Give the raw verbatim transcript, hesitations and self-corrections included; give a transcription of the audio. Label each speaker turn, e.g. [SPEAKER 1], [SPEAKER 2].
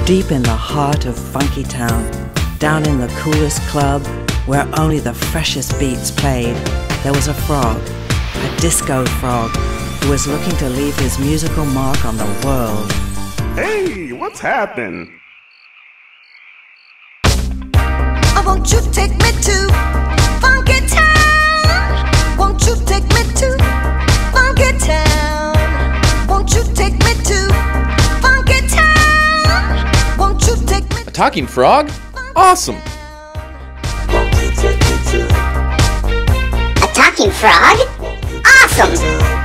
[SPEAKER 1] Deep in the heart of Funkytown, down in the coolest club where only the freshest beats played, there was a frog, a disco frog, who was looking to leave his musical mark on the world.
[SPEAKER 2] Hey, what's happening?
[SPEAKER 3] Oh, won't you take me to Funkytown? Won't you take me to Funkytown? Won't you take me to Funkytown? Won't you take me?
[SPEAKER 4] A talking frog? Awesome!
[SPEAKER 5] A talking frog? Awesome!